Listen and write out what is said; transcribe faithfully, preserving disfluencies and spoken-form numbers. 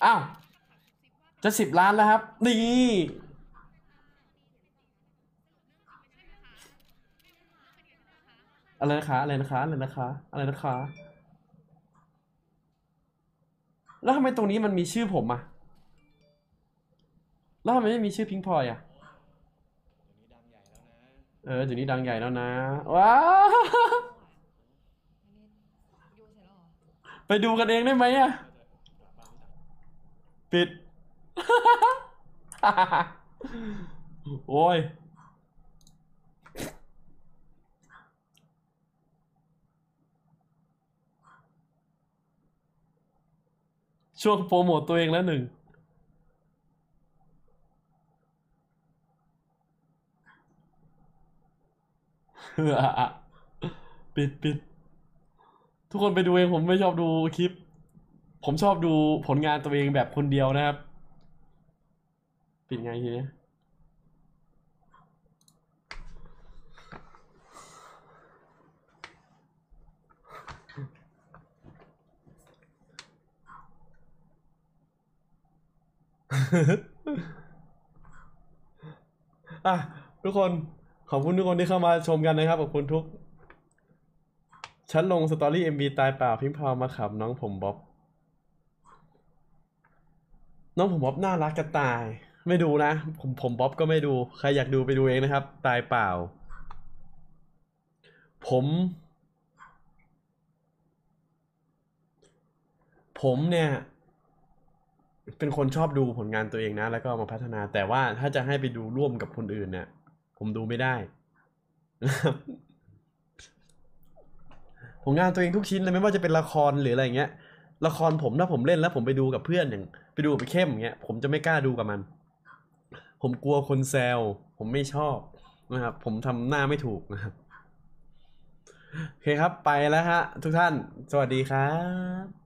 อ้าวจะสิบล้านแล้วครับนี่อะไรนะคะอะไรนะคะอะไรนะคะอะไรนะคะแล้วทำไมตรงนี้มันมีชื่อผมอะแล้วทำไมไม่มีชื่อพิงพลอยอะเออเดี๋ยวนี้ดังใหญ่แล้วนะว้าวไปดูกันเองได้ไหมอะปิด โอ้ยช่วงโปรโมทตัวเองแล้วหนึ่ง ปิดปิดทุกคนไปดูเองผมไม่ชอบดูคลิปผมชอบดูผลงานตัวเองแบบคนเดียวนะครับปิดไงทีนี้ อ่ะทุกคนขอบคุณทุกคนที่เข้ามาชมกันนะครับขอบคุณทุกฉันลงสตอรี่เอ็มบีตายเปล่าพิมพ์พาวมาขับน้องผมบ๊อบน้องผมบ๊อบน่ารักจะตายไม่ดูนะผมผมบ๊อบก็ไม่ดูใครอยากดูไปดูเองนะครับตายเปล่าผมผมเนี่ยเป็นคนชอบดูผลงานตัวเองนะแล้วก็เอามาพัฒนาแต่ว่าถ้าจะให้ไปดูร่วมกับคนอื่นเนี่ยผมดูไม่ได้ ผลงานตัวเองทุกชิ้นเลยไม่ว่าจะเป็นละครหรืออะไรเงี้ยละครผมถ้าผมเล่นแล้วผมไปดูกับเพื่อนอย่างไปดูกับไปเข้มอย่างเงี้ยผมจะไม่กล้าดูกับมันผมกลัวคนแซวผมไม่ชอบนะครับผมทำหน้าไม่ถูกนะครับโอเคครับไปแล้วฮะทุกท่านสวัสดีครับ